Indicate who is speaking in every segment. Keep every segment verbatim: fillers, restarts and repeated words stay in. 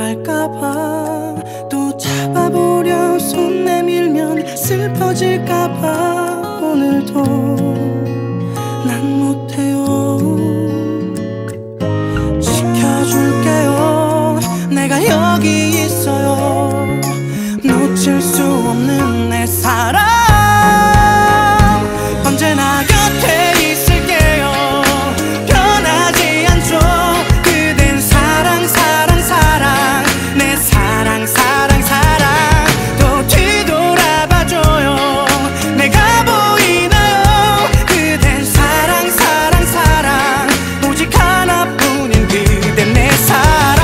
Speaker 1: 갈까봐, 또 잡아보려 손 내밀면 슬퍼질까봐 오늘도 난 못해요. 지켜줄게요. 내가 여기 있어요. 놓칠 수 없는 내 사랑, 언제나 곁에 있을게요. 변하지 않죠. 그댄 사랑 사랑 사랑, 내 사랑 사랑 사랑. 또 뒤돌아봐줘요. 내가 보이나요? 그댄 사랑 사랑 사랑, 오직 하나뿐인 그댄 내 사랑.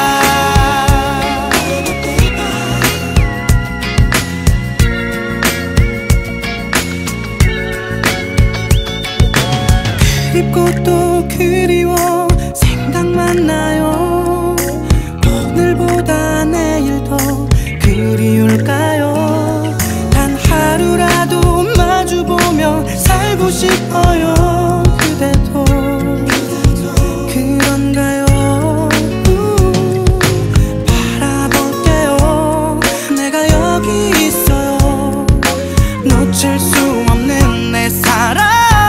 Speaker 1: 그립고 또 그리워 생각만 나요. 오늘보다 내일 더 그리울까요? 단 하루라도 마주보며 살고 싶어요. 그대도 그런가요? 바라볼게요. 내가 여기 있어요. 놓칠 수 없는 내 사랑,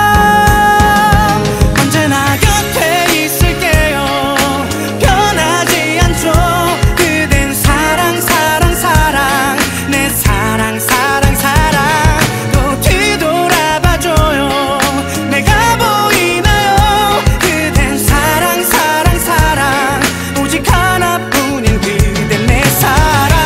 Speaker 1: 언제나 곁에 있을게요. 변하지 않죠. 그댄 사랑 사랑 사랑, 내 사랑 사랑 사랑. 또 뒤돌아봐줘요. 내가 보이나요? 그댄 사랑 사랑 사랑, 오직 하나뿐인 그댄 내 사랑.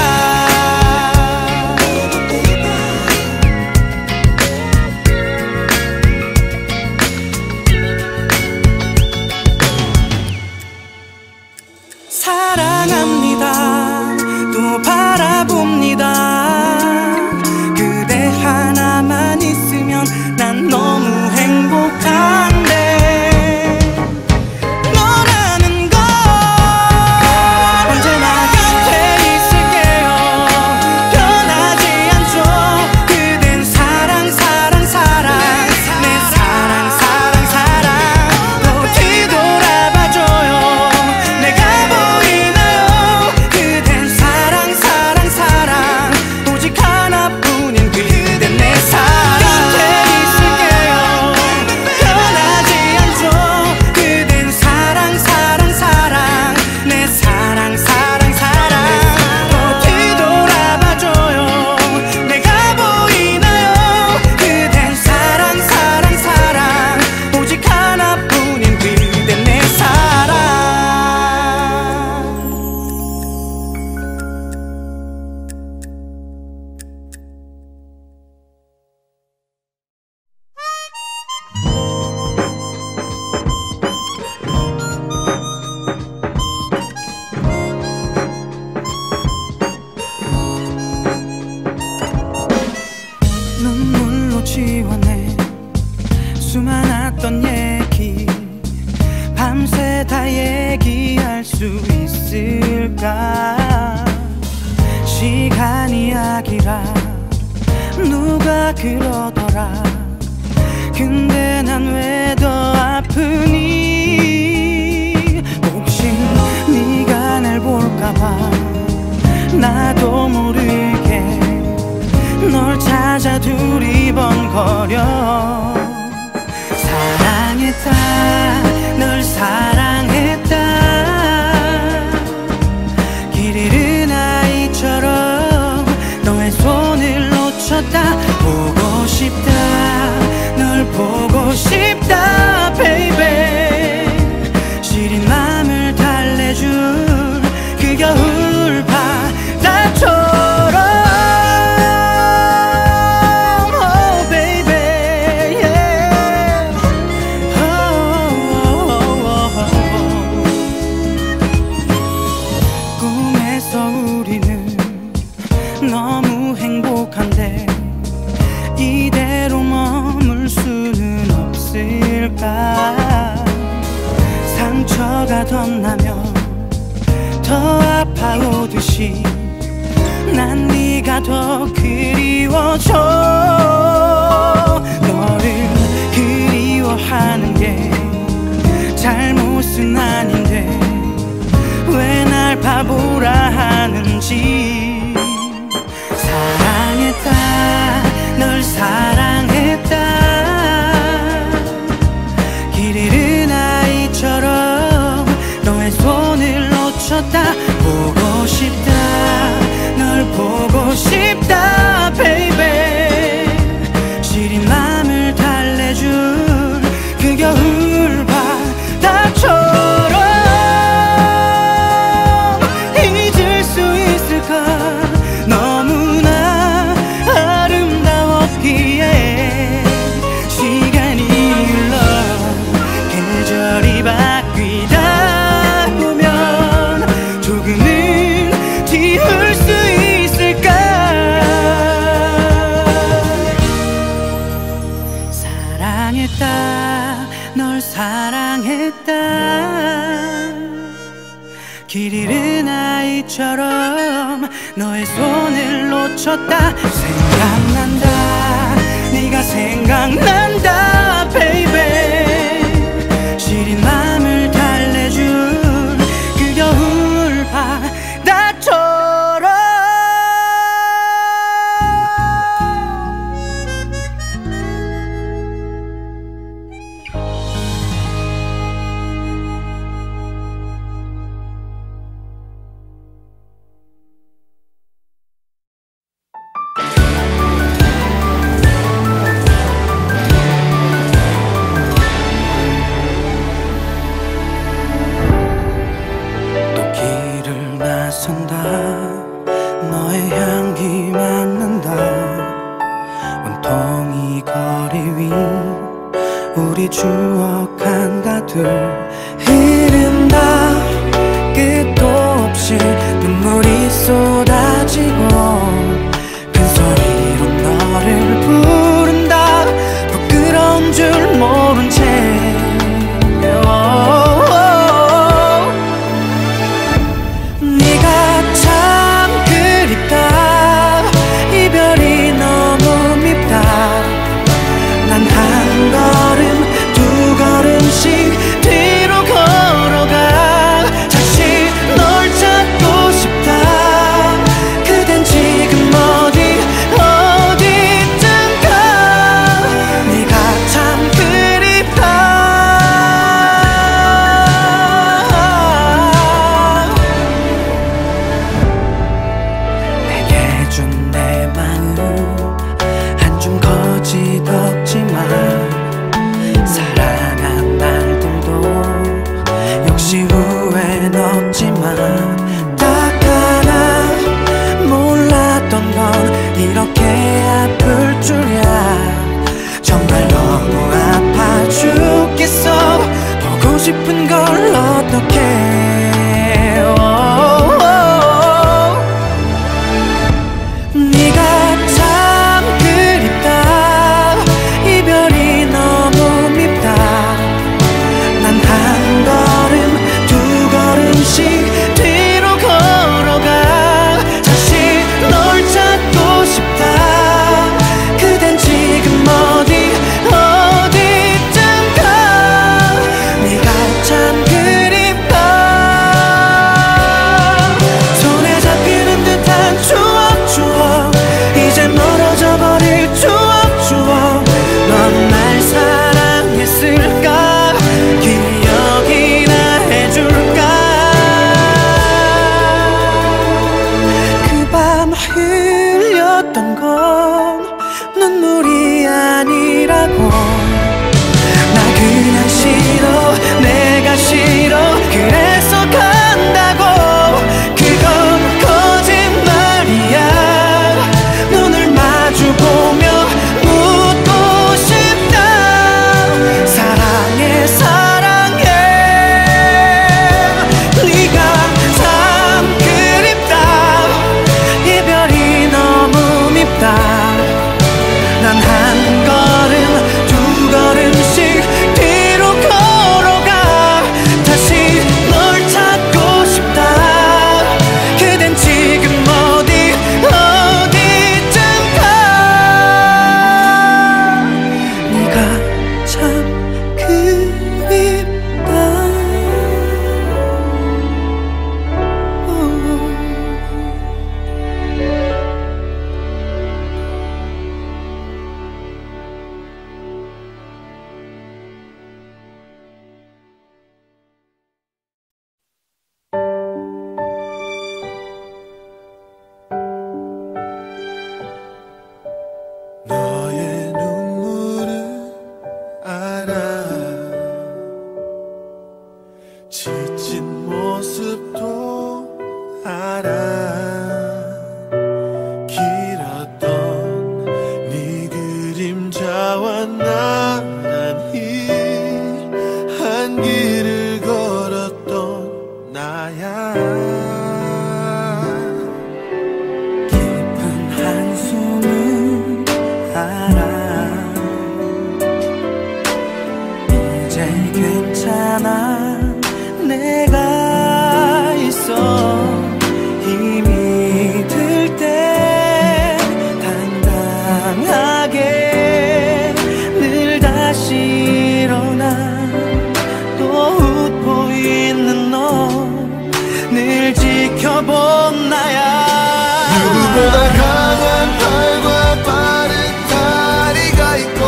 Speaker 1: 사랑합니다. 또 바라봅니다. 그대 하나만 있으면 난 너무 행복한데, 너라는 건 언제나 곁에 있을게요. 변하지 않죠. 그댄 사랑 사랑 사랑, 내 사랑 사랑 사랑. 또 뒤돌아봐줘요. 내가 보이나요? 그댄 사랑 사랑 사랑, 오직 하나뿐인 그댄 내 사랑. 곁에 있을게요. 변하지 않죠. 그댄 사랑 사랑 사랑, 내 사랑 사랑 사랑. 또 뒤돌아봐줘요. 내가 보이나요? 그댄 사랑 사랑 사랑, 오직 하나뿐인 그댄 내 사랑. 눈물로 지워내 수많았던 얘기, 밤새 다 얘기할 수 있을까? 시간 이야기라 누가 그러더라. 근데 난 왜 더 아프니? 혹시 네가 날 볼까봐 나도 모르게 널 찾아 두리번거려. 사랑했다, 널 사랑했다. 길 잃은 아이처럼 너의 손을 놓쳤다. 보고 싶다, 널 보고 싶다, baby. 시린 맘을 달래줄 그 겨울 바다처럼. Oh baby, yeah. Oh, oh, oh, oh. 꿈에서 우리는 너무 행복한데 이대로 머물 수는 없을까? 상처가 덧나면 더 아파오듯이 난 네가 더 그리워져. 너를 그리워하는 게 잘못은 아닌데 왜 날 바보라 생각난다 baby. 시린 맘을 달래준 그 겨울 바다처럼 잊을 수 있을까. 너무나 아름다웠기에 시간이 흘러 계절이 바뀌다 보면 조금은 지울 수 있을까. 사랑했다 널 사랑했다. 길 잃은 아이처럼 너의 손을 놓쳤다. 생각난다 네가 생각난다 baby. 시린 맘을 달래준 그 겨울 바다처럼 나선다. 너의 향기 맡는다. 온통이 거리 위 우리 추억 한가득 흐른다. 끝도 없이 눈물이 쏟아지고 큰 소리로 너를 부른다. 부끄러운 줄 모른 채 이별이 너무 밉다. 난 한 걸음 두 걸음씩 뒤로 걸어가 다시 널 찾고 싶다. 그댄 지금 어디 어디든가 네가 참 그립다. 내게 준 내 마음 한 줌 거짓없지만 사랑한 날들도 역시 후회는 없지만 딱 하나 몰랐던 건 이렇게 아플 줄이야. 정말 너무 아파 죽겠어. 보고 싶은 걸 어떡해. 네가 참 그립다. 이별이 너무 밉다. 난 한 걸음 두 걸음씩 뒤로 걸어가 다시 널 찾고 싶다. 그댄 지금 어디 어디든가 네가 참 그립다. 손에 잡히는 듯한 추억 추억 이제 멀어져 버릴 추억 추억. 넌 날 사랑했을까. 기억이나 해줄까. 그 밤 흘렸던 건 눈물이 아니라고. 나 그냥 싫어 내가 싫어 그래서 간다고. 그건 거짓말이야. 눈을 마주보며 묻고 싶다. 사랑해 사랑해. 네가 참 그립다. 이별이 너무 밉다. 난 한 걸음 두 걸음씩 뒤로 걸어가
Speaker 2: 길었던 네 그림자와 나란히 한 길을 걸었던 나야.
Speaker 1: 깊은 한숨을 알아. 이제 괜찮아. 내가 있어. 힘이 들 때 당당하게 늘 다시 일어나. 또 웃고 있는 너 늘 지켜본 나야.
Speaker 2: 누구보다 강한 팔과 빠른 다리가 있고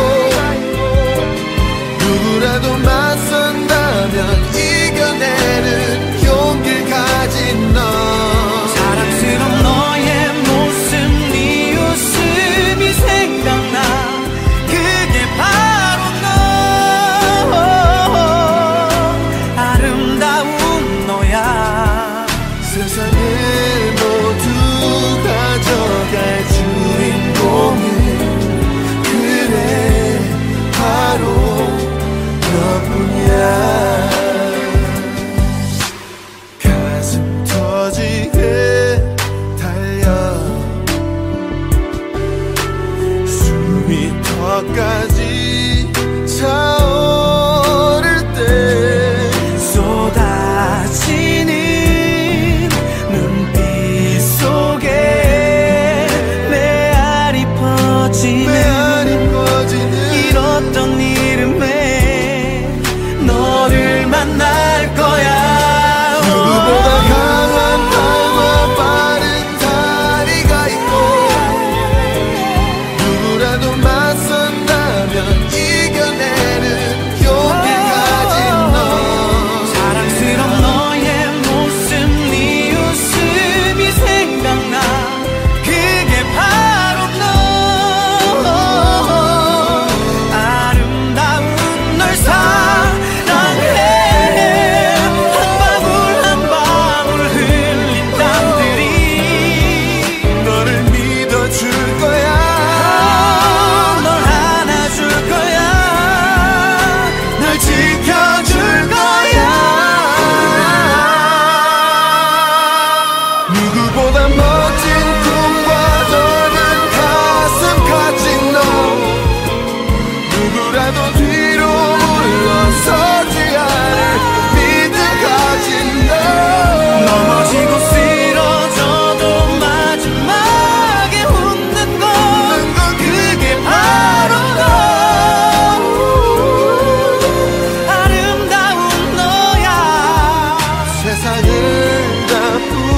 Speaker 2: 누구라도 맞선다면 이겨내는 용기를 가진 너.
Speaker 1: 사랑스러운 너의 모습 네 웃음이 생각나. 그게 바로 너. 아름다운 너야.
Speaker 2: 세상을 모두 가져갈 주인공은 그래 바로 너뿐이야. 가슴 터지게 달려 숨이 턱까지 차오를 때
Speaker 1: 쏟아지는 눈빛 속에 메아리 퍼지는,
Speaker 2: 메아리 퍼지는
Speaker 1: 잃었던 이름에 너를 만날 거야.
Speaker 2: 누구보다 강한 팔과 빠른 다리가 있고 누구라도 맞선다면 이겨내는 용기 가진 너.
Speaker 1: 사랑스러운 너의 모습 네 웃음이 생각나. 그게 바로 너. 아름다운 널 사랑해. 한 방울 한 방울 흘린 땀들이
Speaker 2: 너를 믿어줄 거야.
Speaker 1: 널 안아줄 거야. 널 지켜줄 거야.
Speaker 2: 누구보다 멋진 꿈과 넓은 가슴 가진 너. 누구라도 뒤로 물러서지 않을 믿음 가진 너.
Speaker 1: 넘어지고 쓰러져도 마지막에 웃는 건 그게 바로 너. 아름다운 너야.
Speaker 2: 세상을 다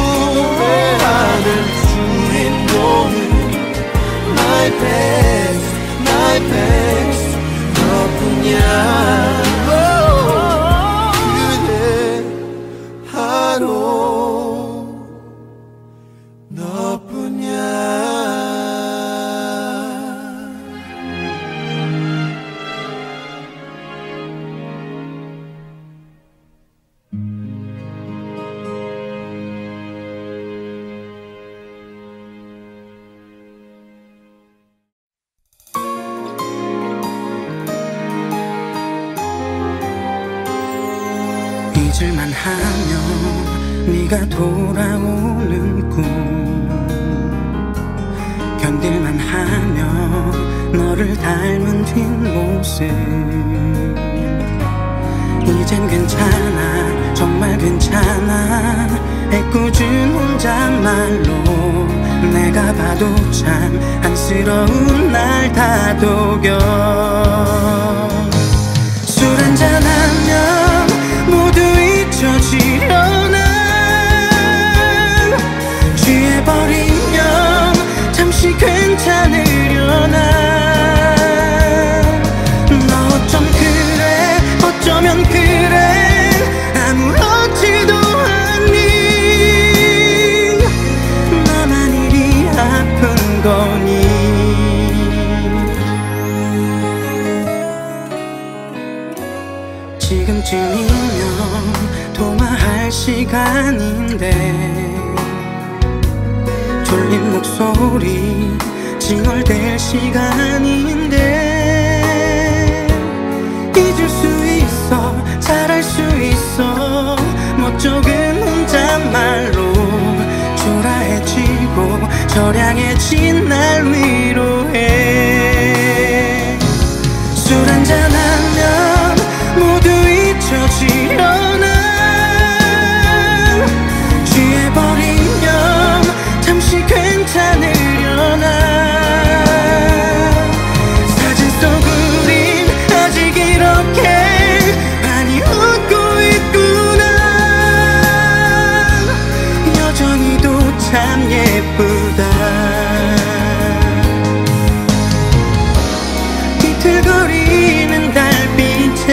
Speaker 2: 후회하는 주인공은 My best, my best 너뿐이야. 그대 바로 너뿐이야.
Speaker 1: 잊을만 하면 네가 돌아오는 꿈, 견딜만 하면 너를 닮은 뒷모습. 이젠 괜찮아, 정말 괜찮아. 애꿎은 혼잣말로 내가 봐도 참 안쓰러운 날 다독여. 술 한잔하면 모두 잊혀지려나. 취해버리면 잠시 괜찮으려나. 너 어쩜 그래, 어쩌면 그래. 아무렇지도 않니. 나만 이리 아픈 거니. 졸린 목소리 징얼댈 시간인데 잊을 수 있어 잘할 수 있어 뭐 조금 혼잣말로 초라해지고 저량해진 날 위로해. 술 한잔하면 모두 잊혀지려나 취해버리면 잠시 괜찮으려나 사진 속 우린 아직 이렇게 많이 웃고 있구나. 여전히도 참 예쁘다. 비틀거리는 달빛에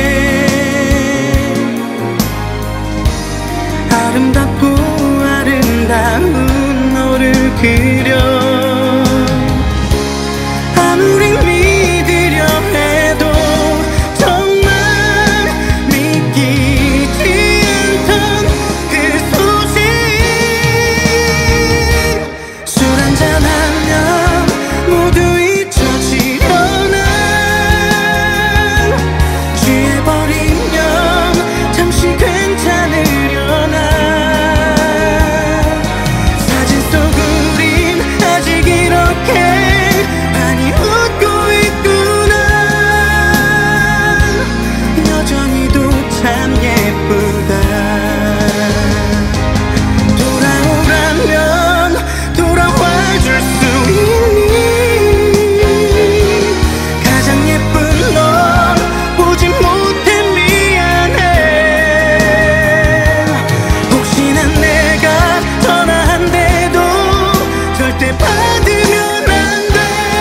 Speaker 1: 아름답고 아름다운 너를 그려 아무리 믿으려 해도 정말 믿기지 않던 그 소식. 술 한잔하면 모두 잊혀지려나 취해버리면 잠시 괜찮으려나 사진 속 우린 아직 이렇게 많이 웃고 있구나. 여전히도 참 예쁘다. 돌아오라면 돌아와 줄 수 있니. 가장 예쁜 널 보지 못해 미안해. 혹시나 내가 전화한대도 절대 받으면 안 돼.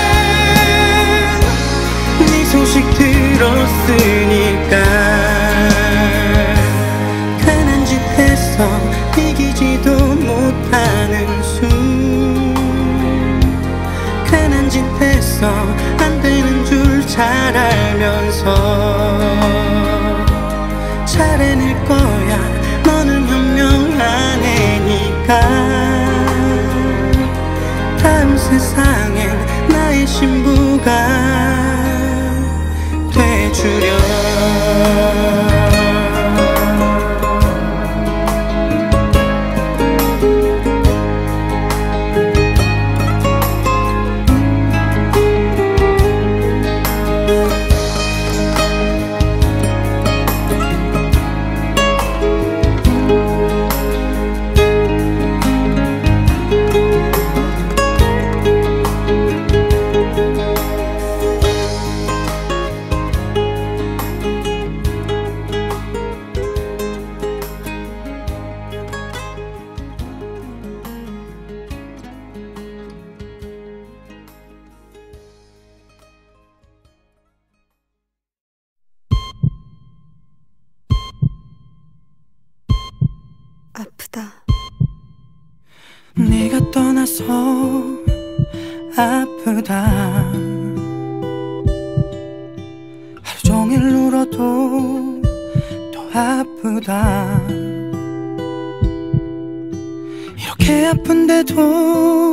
Speaker 1: 네 소식 들었으니까 괜한 짓 했어 이기지도 못하는 숨. 괜한 짓 했어 안 되는 줄 잘 알면서 잘해낼 거야 너는 현명한 애니까. 다음 세상엔 나의 신부가 돼주려.
Speaker 3: 아프다.
Speaker 1: 네가 떠나서 아프다. 하루 종일 울어도 더 아프다. 이렇게 아픈데도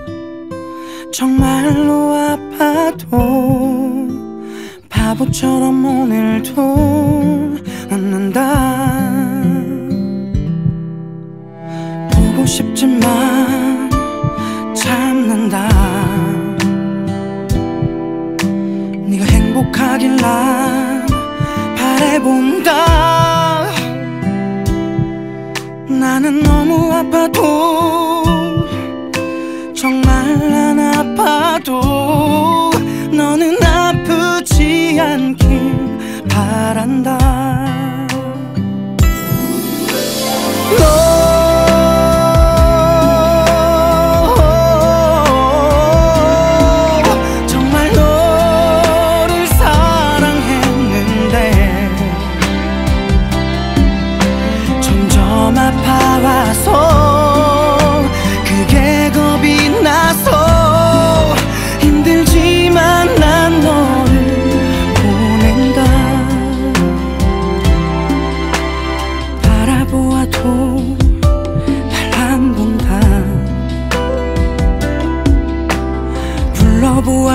Speaker 1: 정말로 아파도 바보처럼 오늘도 웃는다. 보고 싶지만 참는다. 네가 행복하길 난 바라본다. 나는 너무 아파도 정말 안 아파도 너는 아프지 않길 바란다. 너 아파와서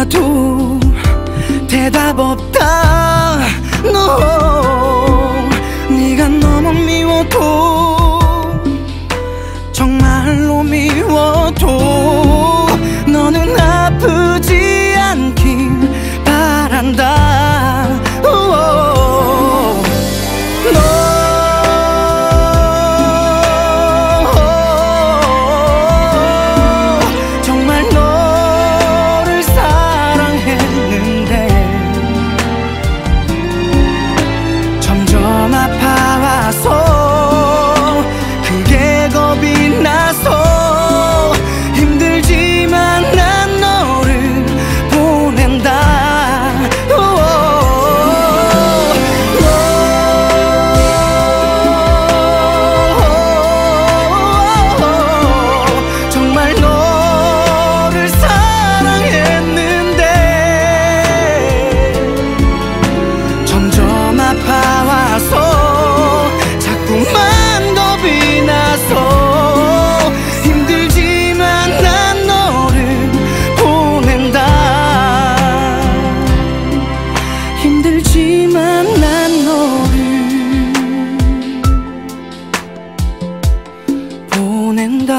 Speaker 1: 물어봐도 대답 없다. No, 네가 너무 미워도 정말로 미워도 너는 아프지 않길 바란다. 너 정말 너를 사랑했는데 점점 아파와서 그게 겁이 나서 힘들지만 난 너를 보낸다. 정말 너를 사랑했는데 점점 아파와서 자꾸만 겁이 나서 힘들지만 난 너를 보낸다. 힘들지만 난 너를 보낸다.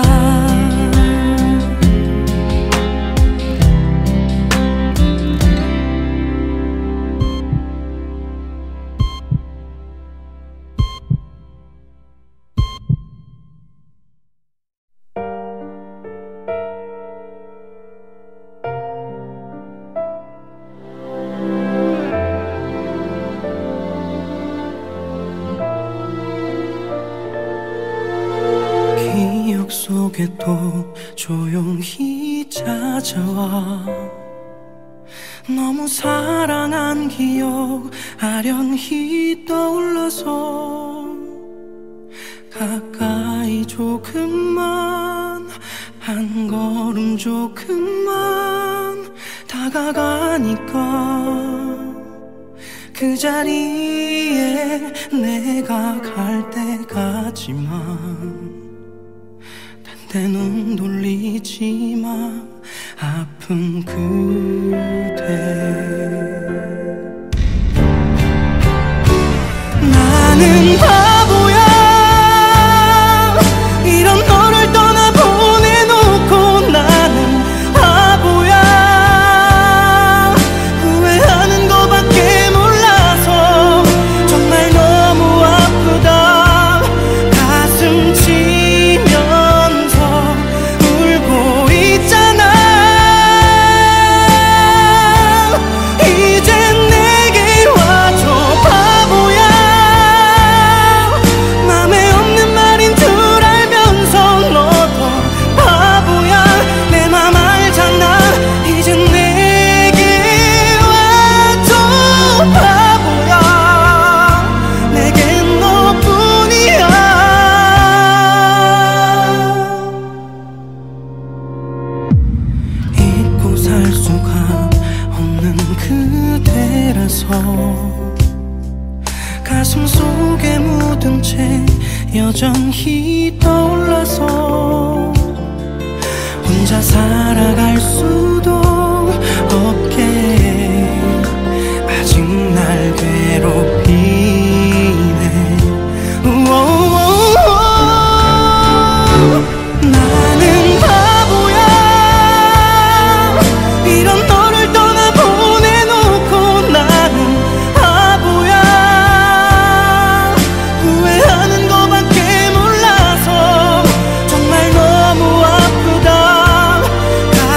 Speaker 1: 기억 속에 또 조용히 찾아와 너무 사랑한 기억 아련히 떠올라서 가까이 조금만 한 걸음 조금만 다가가니까 그 자리에 내가 갈 때까지만 딴 데는 돌리지 마. 아픈 그대 나는 바보야. 이런 너를 떠나보내놓고 나는 바보야. 후회하는 거밖에 몰라서 정말 너무 아프다. 가슴 치면서 울고 있잖아. 이제 내게 와줘 바보야. 맘에 없는 말인 줄 알면서 너도 바보야. 내 맘 알잖아. 이제 내게 와줘 바보야. 내겐 너뿐이야. 잊고 살 수가 없는 그대라서 가슴 속에 묻은 채 여전히 떠올라서 혼자 살아갈 수도 없게 아직 날 괴롭히네. 우오오오. 나는 바보야. 이런 너를 떠나보내놓고 나는 바보야. 후회하는 거밖에 몰라서 정말 너무 아프다.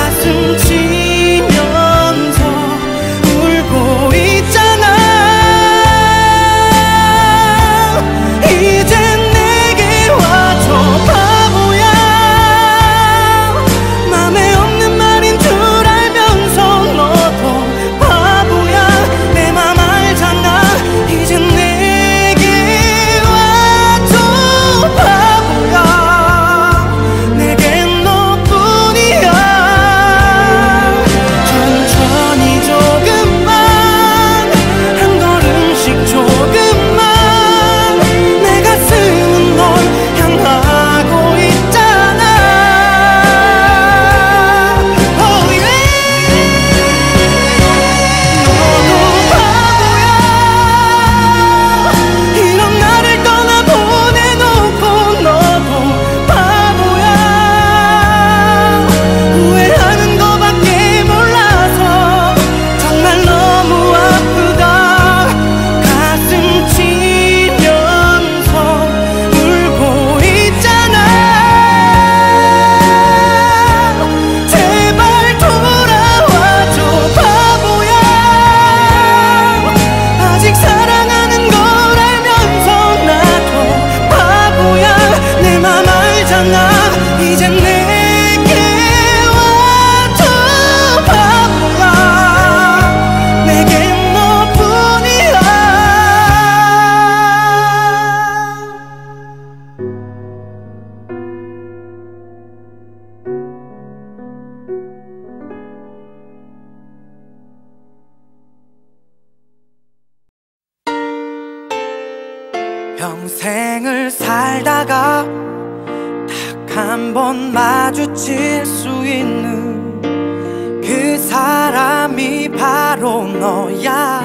Speaker 1: 평생을 살다가 딱 한 번 마주칠 수 있는 그 사람이 바로 너야.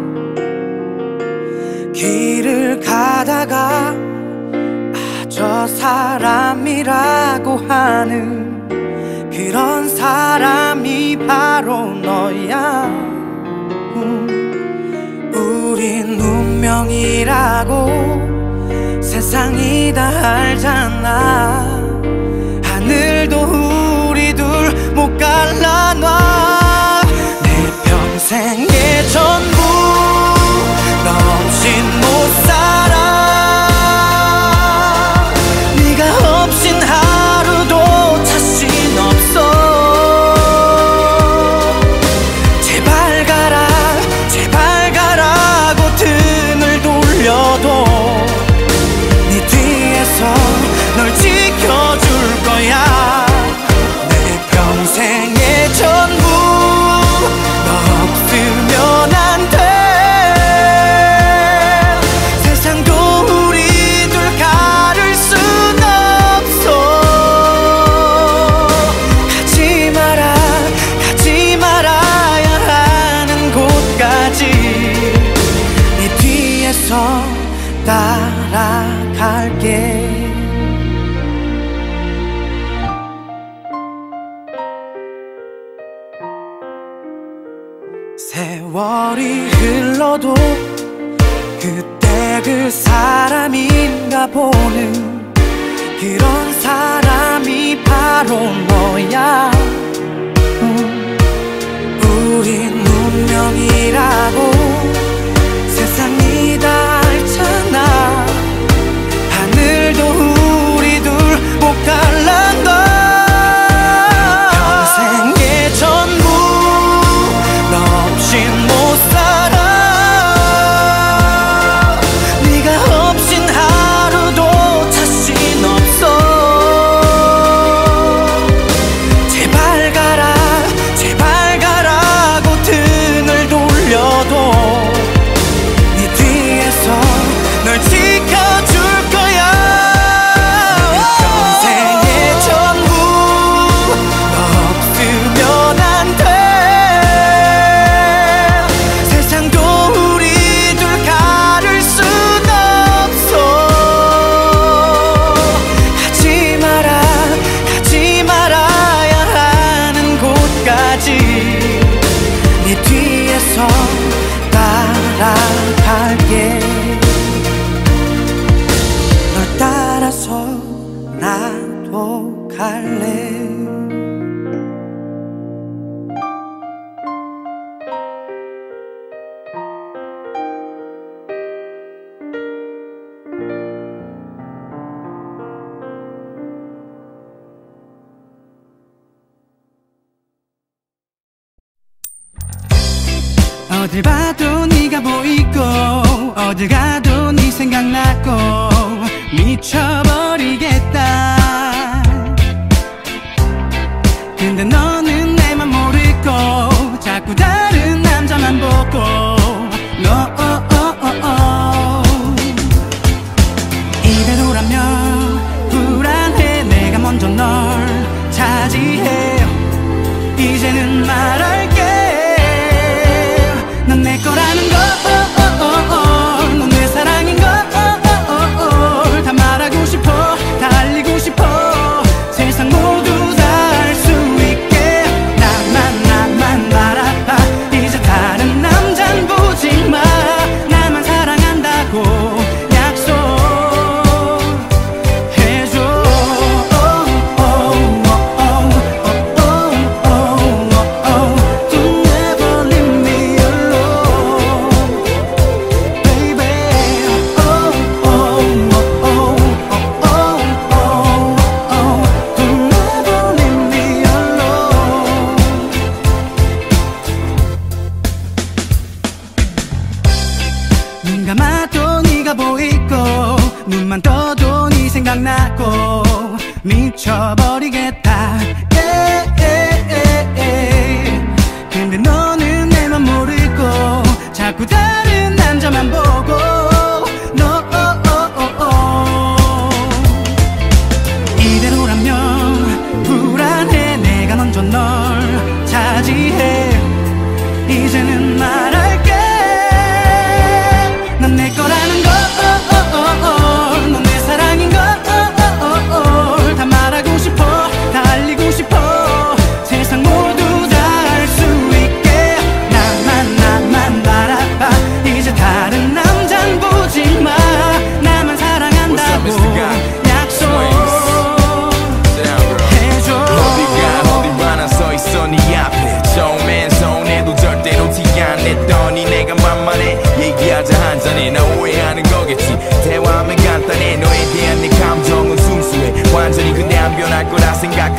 Speaker 1: 길을 가다가 아, 저 사람이라고 하는 그런 사람이 바로 너야. 음, 우린 운명이라고 세상이 다 알잖아. 하늘도 우리 둘 못 갈라놔. 내 평생의 전부 너 없인 못 살아. 네가 없인 하루도 자신 없어. 제발 가라 제발 가라고 등을 돌려도 네 뒤에서 널 지켜줄 거야. 내 평생의 전부 너 없으면 안 돼. 세상도 우리 둘 가를 순 없어. 가지 마라 가지 말아야 하는 곳까지 네 뒤에서 따라갈게. 세월이 흘러도 그때 그 사람인가 보는 그런 사람이 바로 너야. 음, 우린 운명이라고 세상이 다 알잖아. 하늘도 우리 둘 못 갈라놔. 평생의 전부 너 없인 못 살아. 네가 없인 하루도 자신 없어. 제발 가라 제발 가라고 등을 돌려도 네 뒤에서 널 지켜줄 거야. 평생의 전부 너 없으면 안 돼. 세상도 우리 둘 가를 순 없어. 가지 마라 가지 말아야 하는 곳까지 네 뒤에서 따라갈게. 널 따라서 나도 갈래. 어딜 봐도 네가 보이고 어딜 가도 네 생각나고 미쳐버리겠다. 근데 너는 내 맘 모르고 자꾸 다른 남자만 보고 너 이대로라면 불안해. 내가 먼저 널 차지해. 이제는 말할게. 넌 내 거라는 걸, 넌 내 사랑인 걸 다 말하고 싶어. 다 알리고 싶어. 세상 모두 다 알 수 있게. 나만 나만 바라봐. 이제 다른 남잔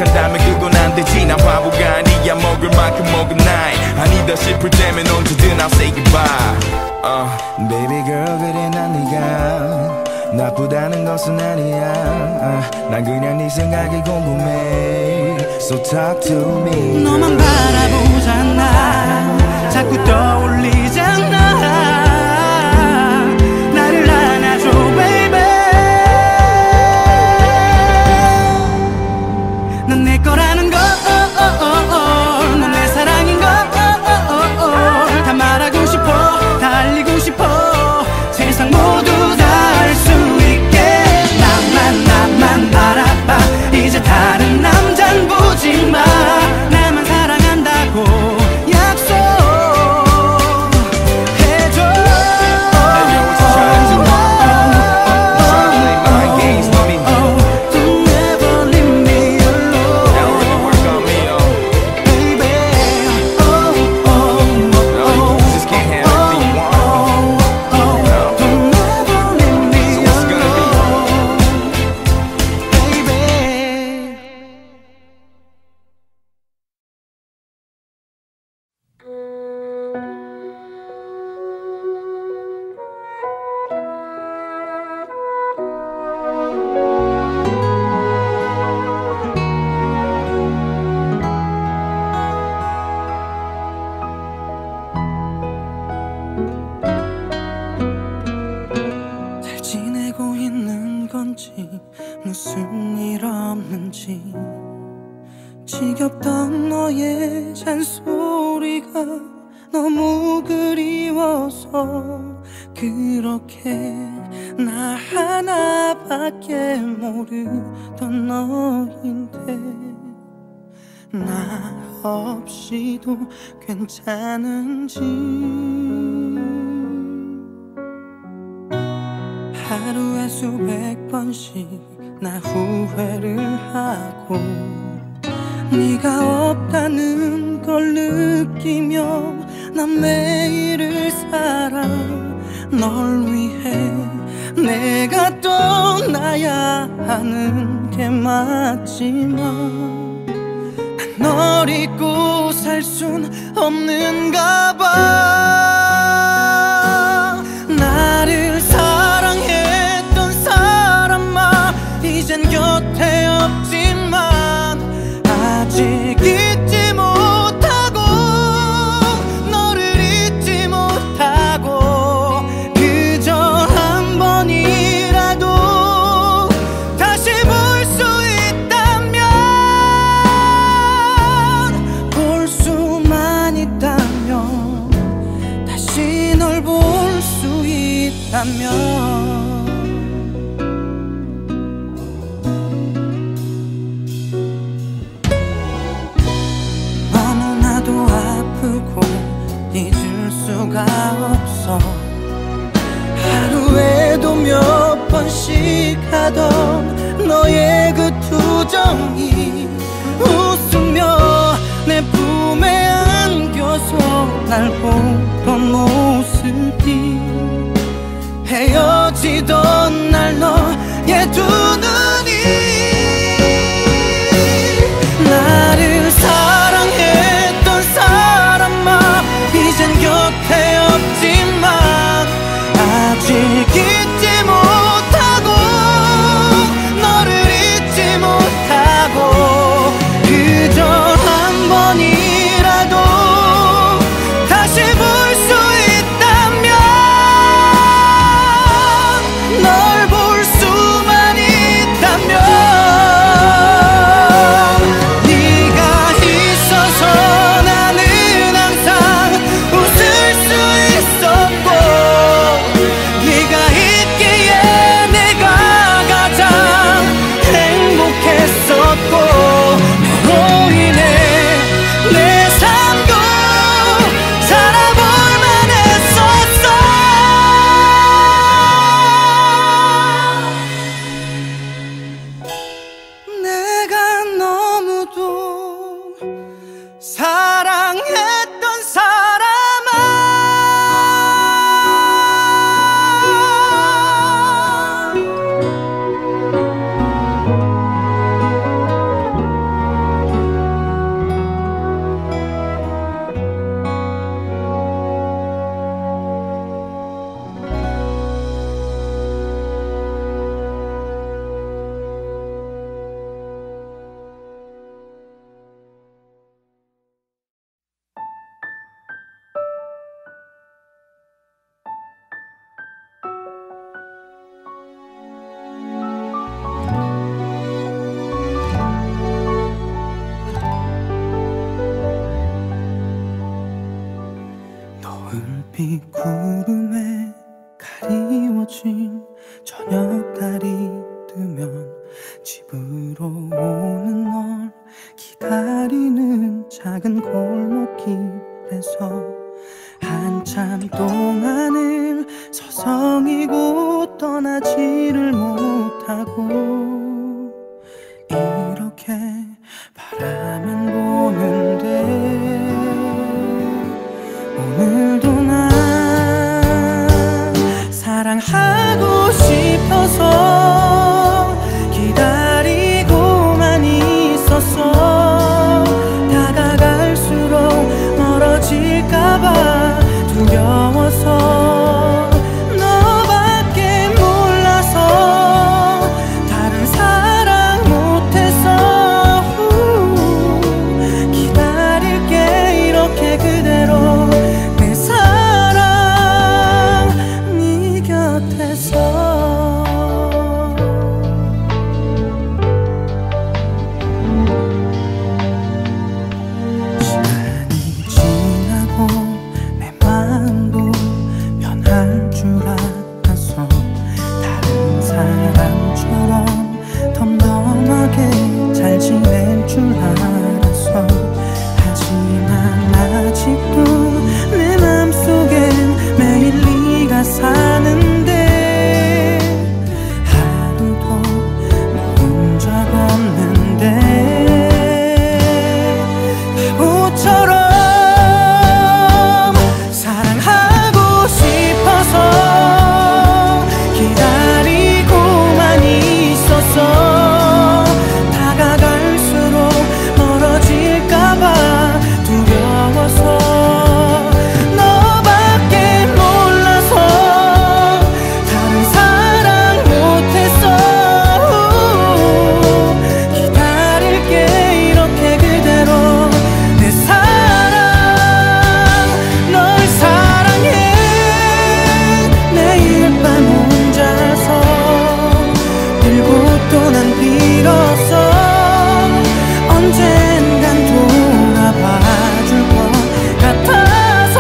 Speaker 3: 생각한다면 그건 안 되지. 난 바보가 아니야. 먹을 만큼 먹은 나이 아니다 싶을 때면 언제든 I'll say goodbye. uh. Baby girl 그래 난 네가 나쁘다는 것은 아니야. uh. 난 그냥 네 생각이 궁금해. So talk to me.
Speaker 1: 너만 바라보잖아. 자꾸 떠올리잖아. 나를 안아줘 baby. 넌 내 거라는 걸, 넌 내 사랑인 걸 다 말하고 싶어. 다 알리고 싶어. 세상 모두 다 알 수 있게. 나만 나만 바라봐. 이제 다른 남잔 보지 마. 나만 사랑한다고 약속해줘. Don't ever leave me alone, baby. Oh, oh, oh,
Speaker 3: Just can't have everything you want.
Speaker 1: don't ever leave me alone, baby. 잘 지내고 있는 건지 무슨 일 없는지 지겹던 너의 잔소리가 너무 그리워서 그렇게 나 하나밖에 모르던 너인데 나 없이도 괜찮은지 하루에 수백 번씩 나 후회를 하고 네가 없다는 걸 느끼며 난 매일을 살아. 널 위해 내가 떠나야 하는 게 맞지만 난 널 잊고 살 순 없는가 봐. 나를 사랑했던 사람아 이젠 곁에 없지만 아직 잊지 못하고 너를 잊지 못하고 그저 한 번이라도 다시 볼 수 있다면 볼 수만 있다면 다시 널 볼 수 있다면 잊을 수가 없어. 하루에도 몇 번씩 하던 너의 그 투정이 웃으며 내 품에 안겨서 날 보던 모습이 헤어지던 날 너의 두 눈이 나를 사랑했던 사람아 이젠 곁에 없지만 아직 잊지 못하고 너를 잊지 못하고 그저 한 번이라도 다시 볼 수 있다면 널 볼 수 햇빛 구름에 가리워진 저녁 달이 뜨면 집으로 오는 널 기다리는 작은 골목길에서 한참 동안을 서성이고 떠나지를 못하고 이렇게 바라만 보는데 오늘도 난 사랑하고 싶어서 기다리고만 있었어. 다가갈수록 멀어질까봐 두려워서 너밖에 몰라서 다른 사랑 못했어. 기다릴게 이렇게 그대로 내 사랑 네 곁에서. 시간이 지나고 내 마음도 변할 줄 알았어. 다른 사람처럼 덤덤하게 잘 지낼 줄 알았어. 하지만 아직도 내 맘속엔 매일 네가 사는데 하루도 본 적 없는데 바보처럼 사랑하고 싶어서 기다리고만 있었어. 다가갈수록 멀어질까봐 두려워서 너밖에 몰라서 다른 사랑 못했어. 기다릴게 이렇게 그대로 내 사랑 널 사랑해. 매일 밤 혼자서 빌고 또 난 빌었어. 언젠간 돌아봐줄 것 같아서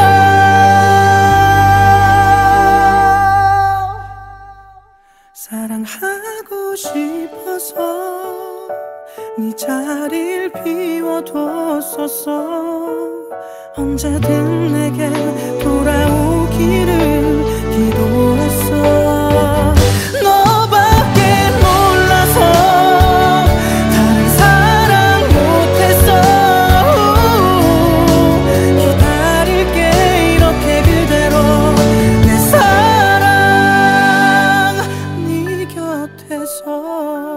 Speaker 1: 사랑하고 싶어서 네 자리를 비워뒀었어. 언제든 내게 돌아오기를 기도했어. 너밖에 몰라서 다른 사랑 못했어. 기다릴게 이렇게 그대로 내 사랑 네 곁에서.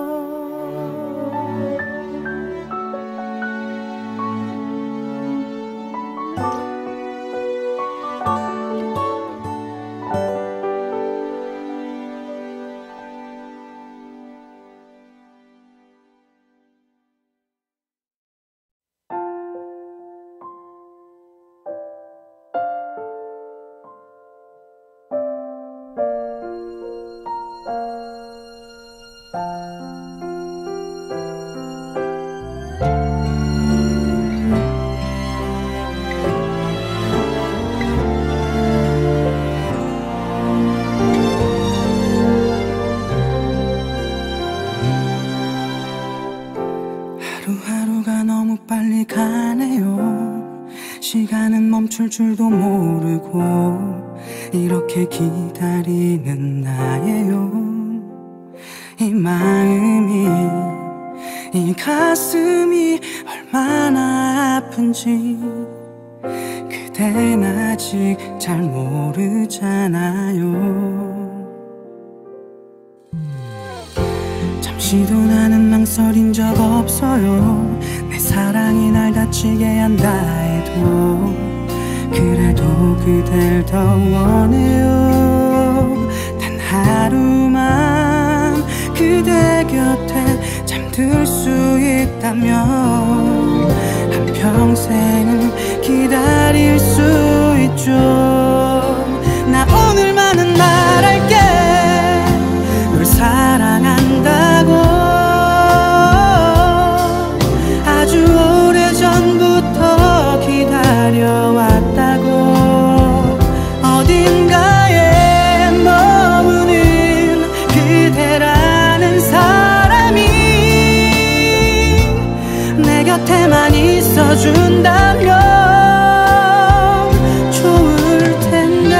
Speaker 1: 하루하루가 너무 빨리 가네요. 시간은 멈출 줄도 모르고 이렇게 기다리는 나예요. 이 마음이 이 가슴이 얼마나 아픈지 그댄 아직 잘 모르잖아요. 잠시도 나는 망설인 적 없어요. 내 사랑이 날 다치게 한다 해도 그래도 그댈 더 원해요. 단 하루만 그대 곁에 잠들 수 있다면 한평생을 기다릴 수 있죠. 나 오늘만은 말할게. 널 사랑한다고 아주 오래전부터 기다려왔다고. 있어준다면 좋을 텐데.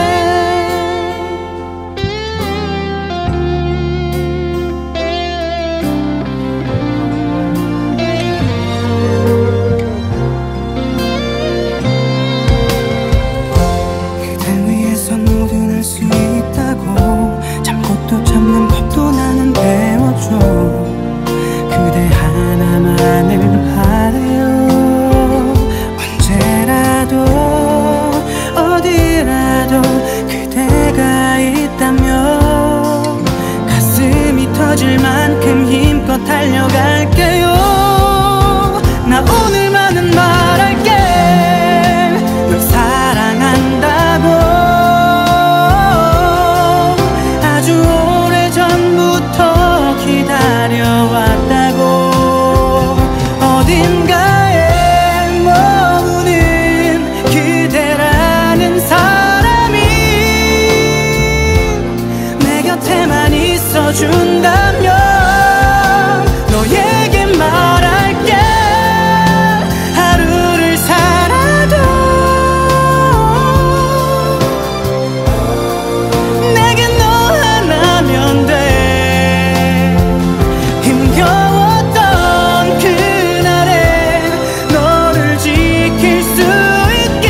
Speaker 1: 그댈 위해서 뭐든 할 수 있다고 참고도 참는 법도 나는 배워줘. 그대 하나만을 바래요. 언제라도 어디라도 그대가 있다면 가슴이 터질 만큼 힘껏 달려갈게요. 나 오늘만은 말할게. 널 사랑한다고. 아주 오래전부터 기다려왔다고. 어딘가에 머무는 그대라는 사람이 내 곁에만 있어준다면 너에게 말할게. 하루를 살아도 내겐 너 하나면 돼. 힘겨웠던 그날에 너를 지킬 수 있게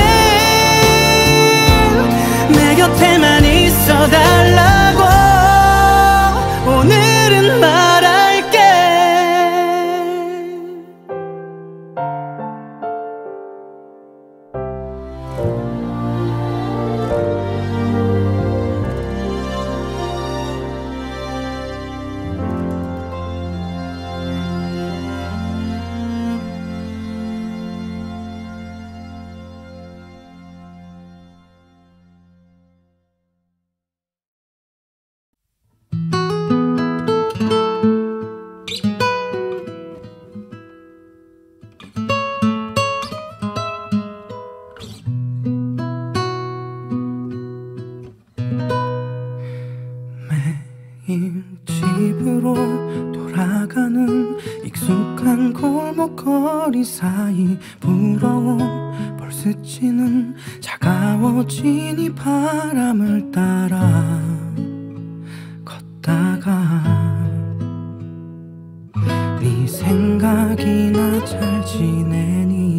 Speaker 1: 내 곁에만 있어달라고 오늘은 말할게. 매일 집으로 돌아가는 익숙한 골목거리 사이 불어온 볼 스치는 차가워진 이 바람을 따라 걷다가 네 생각이 나 잘 지내니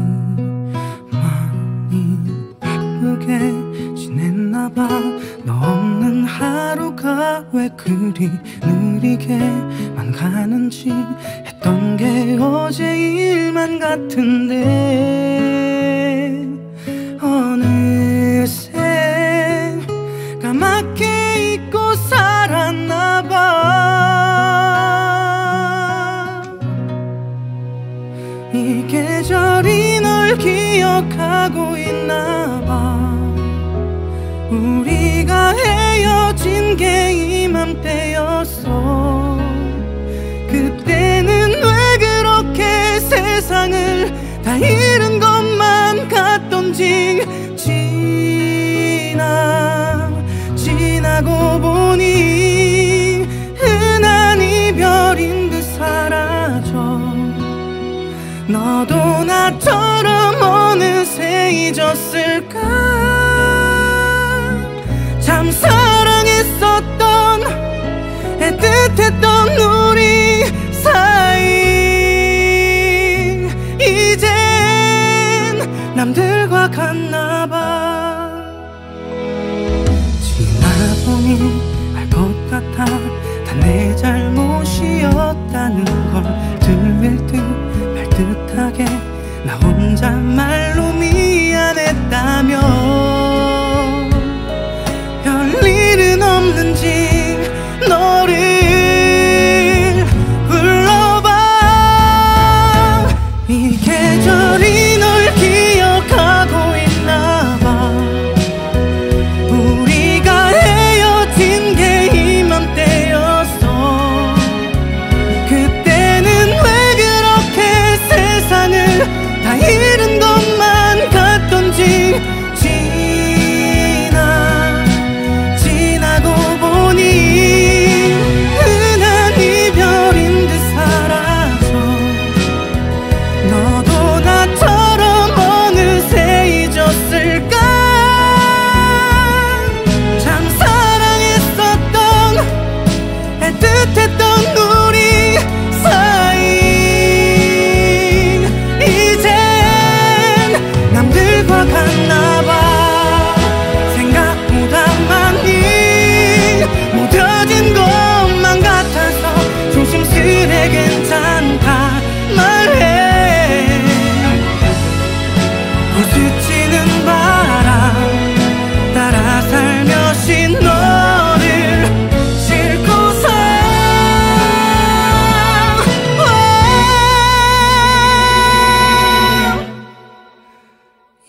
Speaker 1: 많이 바쁘게 지냈나봐. 너 없는 하루가 왜 그리 느리게만 가는지 했던 게 어제 일만 같은데 어느새 까맣게 잊고 살았나봐. 이 계절이 널 기억하고 있나봐. 우리가 헤어진 게 이맘때였어. 그때는 왜 그렇게 세상을 다 잃은 것만 같던지. 지나 지나고 보니 흔한 이별인 듯 사라져. 너도 나처럼 어느새 잊었을까. 참 사랑했었던 애틋했던 우리 사이 이젠 남들과 같나봐. 지나보니 알 것 같아. 다 내 잘못이었다는 걸 들릴 듯 말 듯하게 나 혼자 말로 미안했다며. 별일은 없는지 너를 불러봐. 이 계절이 널 기억하고 있나봐. 우리가 헤어진 게 이맘때였어. 그때는 왜 그렇게 세상을 다 잃은 것만 같던지. 흔한 이별인 듯 사라져. 너도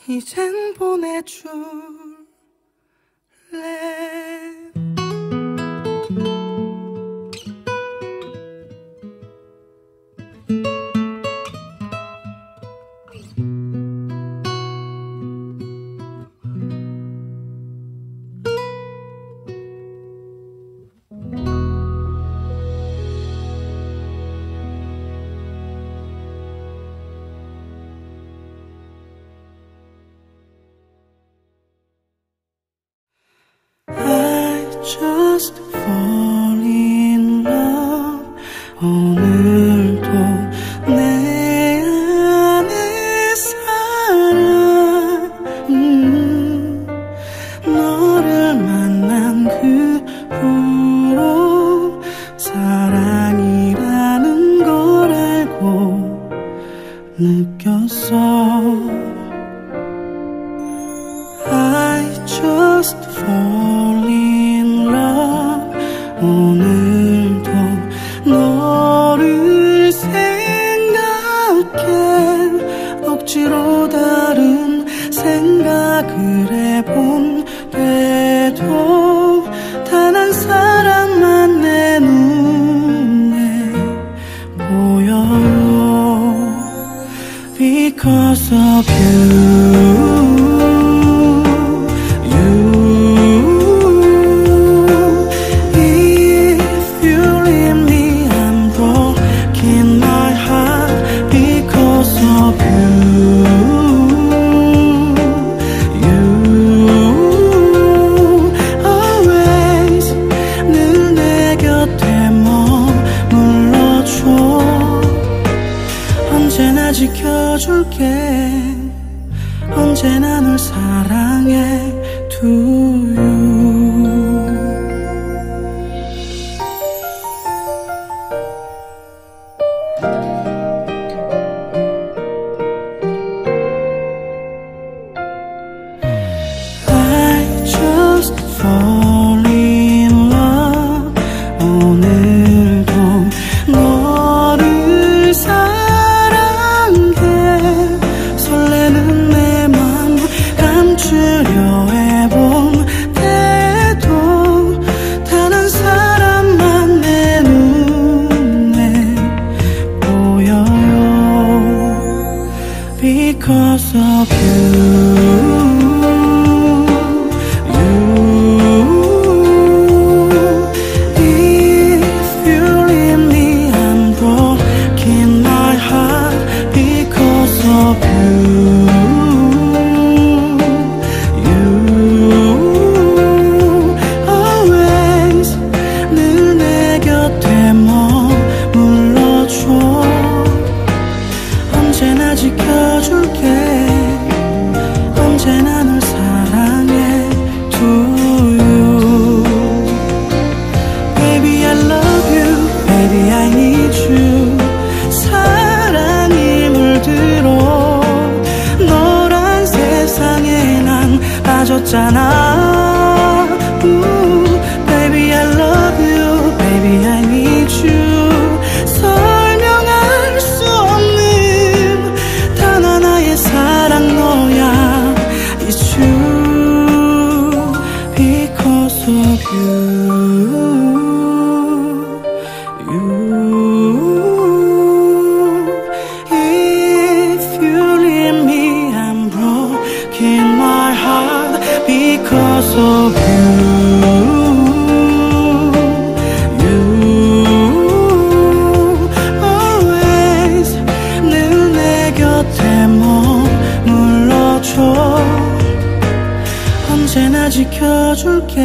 Speaker 1: 이젠 보내줄래. I just fall in love. 오늘도 내 안에 살아. 음, 너를 만난 그 후로 사랑이라는 걸 알고 느꼈어. I just fall in love. 오늘도 너를 생각해. 억지로 다른 생각을 해본 돼도 단 한 사람만 내 눈에 보여요. Because of you. 언제나 지켜줄게. 언제나 널 사랑해. To you. I just fall in love. 오늘도 너를 사랑해. 설레는 내 맘 감추려 해본 때도 단 한 사람만 내 눈에 보여요. Because of you. 언제나 지켜줄게. 언제나 널 사랑해. To you. Baby I love you. Baby I need you. 사랑이 물들어 너란 세상에 난 빠졌잖아. Ooh, Baby I love you. Baby I need you. 설명할 수 없는 단 하나의 사랑 너야. It's you. Because of you. You. If you leave me I'm broken my heart. Because of you. 언제나 지켜줄게.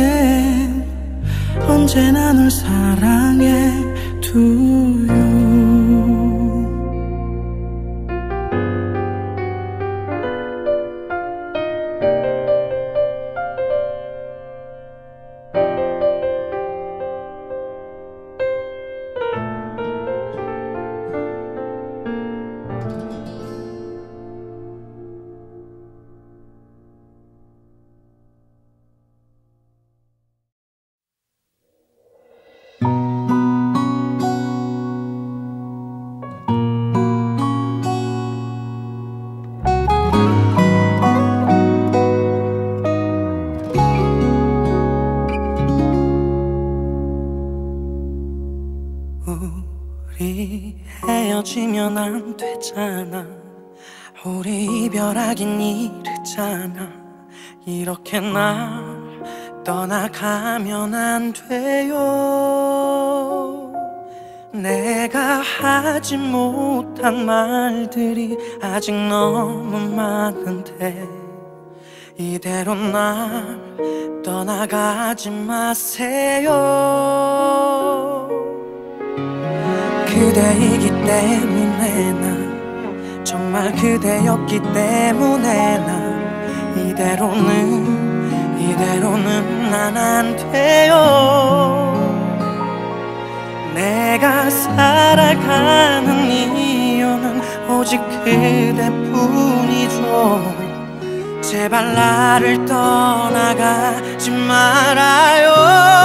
Speaker 1: 언제나 널 사랑해. To you.
Speaker 4: 이랬잖아. 우리 이별하긴 이랬잖아. 이렇게 날 떠나가면 안 돼요. 내가 하지 못한 말들이 아직 너무 많은데 이대로 날 떠나가지 마세요. 그대이기 때문에 나 정말 그대였기 때문에 나 이대로는 이대로는 난 안 돼요. 내가 살아가는 이유는 오직 그대뿐이죠. 제발 나를 떠나가지 말아요.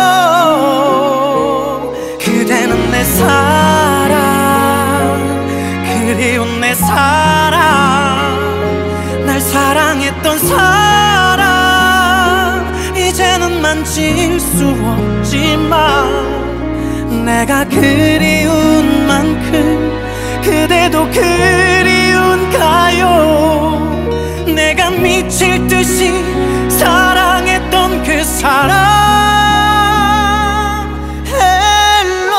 Speaker 4: 그대는 내 사랑, 그리운 내 사랑, 날 사랑했던 사랑, 이제는 만질 수 없지만 내가 그리운 만큼 그대도 그리운가요? 내가 미칠 듯이 사랑했던 그 사람. 헬로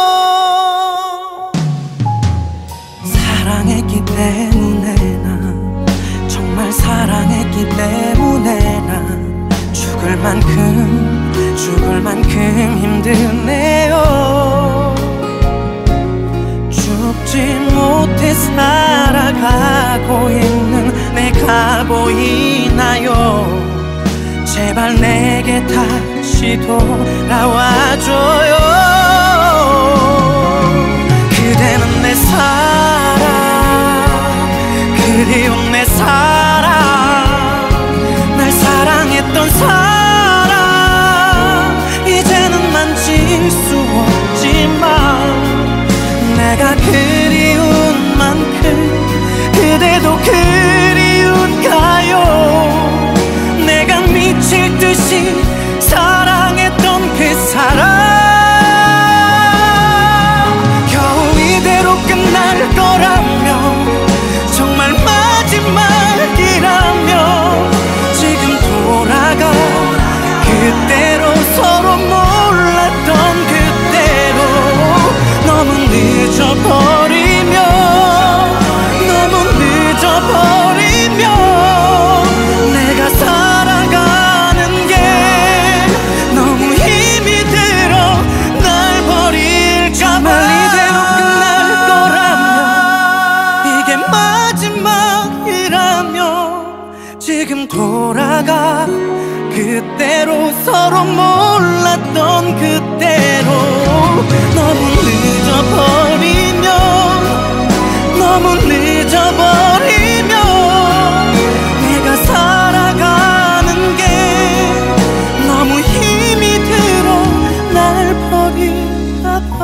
Speaker 4: 사랑했기 때문에 난 정말 사랑했기 때문에 난 죽을 만큼 죽을 만큼 힘드네요. 죽지 못해 살아가고 있는 내가 보이나요? 제발 내게 다시 돌아와줘요. 그대는 내 사랑, 그리운 내 사랑, 날 사랑했던 사랑, 이제는 만질 수 없지만 내가 그리운 만큼 그대도 그리운가요? 내가 미칠 듯이 사랑했던 그 사람. 겨우 이대로 끝날 거라면 정말 마지막이라면 지금 돌아가 그대로 서로 몰랐던 그대로. 너무 늦어버리면 너무 늦어버리면 내가 살아가는 게 너무 힘이 들어 날 버릴까봐. 정말 이대로 끝날 거라면 이게 마지막이라면 지금 돌아가 그대로 서로 몰랐던 그대로. 너무 늦어버리면 너무 늦어버리면 내가 살아가는 게 너무 힘이 들어 날 버릴까봐.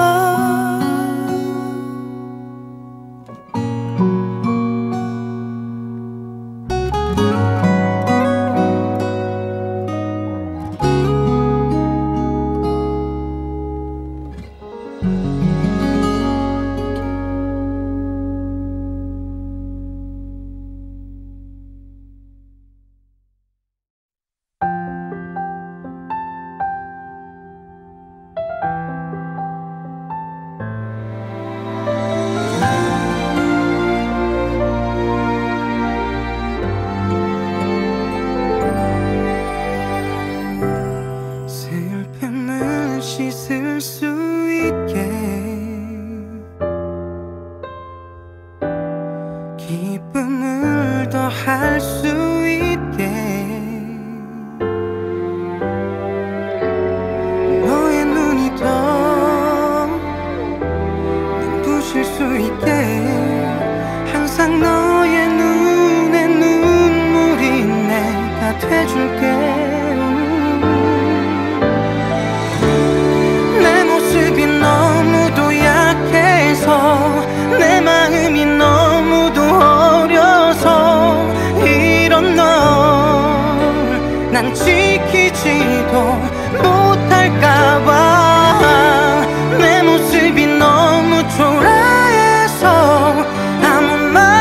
Speaker 4: 씻을 수 있게 기쁨을 더할 수 있게 너의 눈이 더 눈부실 수 있게 항상 너의 눈에 눈물이 내가 돼줄게. 내 마음이 너무도 어려서 이런 널 난 지키지도 못할까봐. 내 모습이 너무 초라해서 아무 말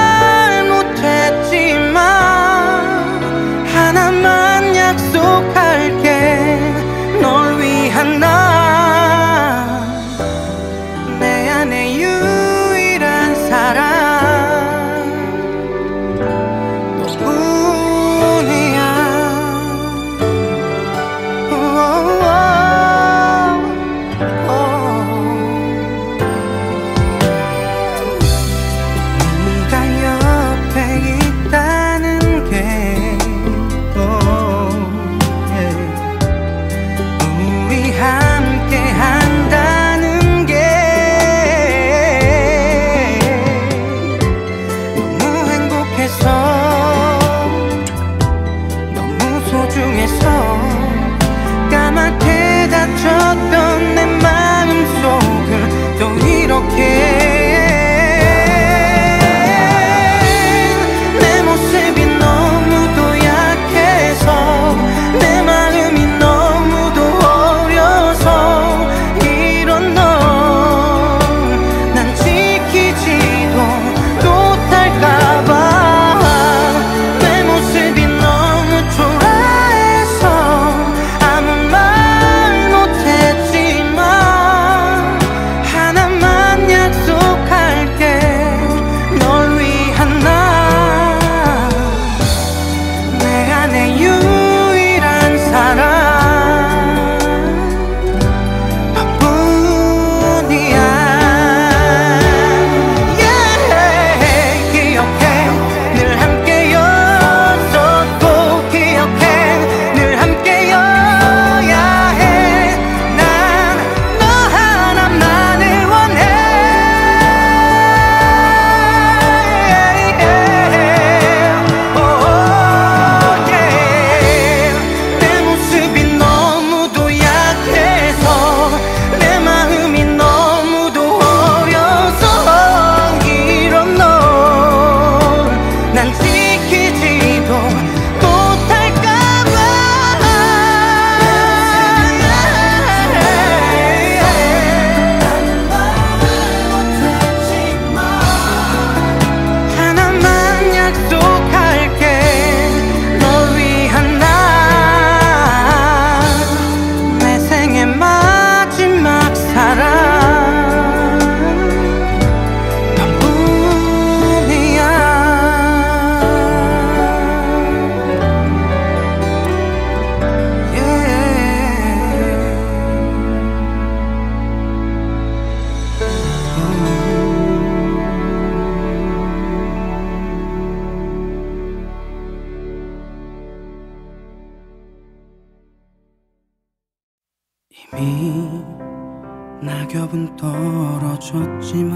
Speaker 1: 이미 낙엽은 떨어졌지만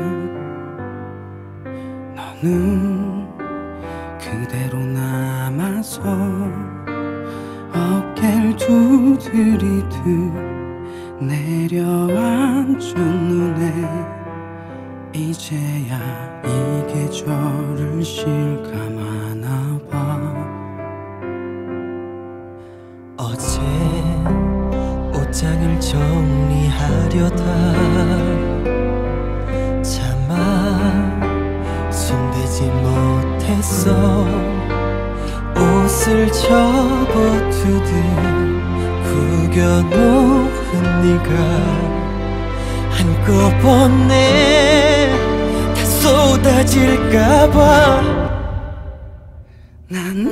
Speaker 1: 너는 그대로 남아서 어깨를 두드리듯 내려앉은 눈에 이제야 이 계절을 실감하나 봐.
Speaker 2: 어제 옷장을 정리하려다 차마 손대지 못했어. 옷을 접어두듯 구겨놓은 네가 한꺼번에 다 쏟아질까봐
Speaker 1: 난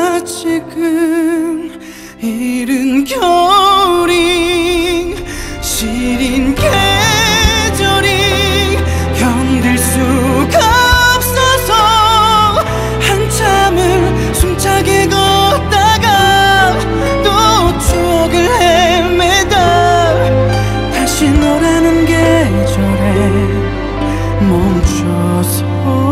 Speaker 1: 아직은 이른 겨울이 시린 계절이 견딜 수가 없어서 한참을 숨차게 걷다가 또 추억을 헤매다 다시 너라는 계절에 멈춰서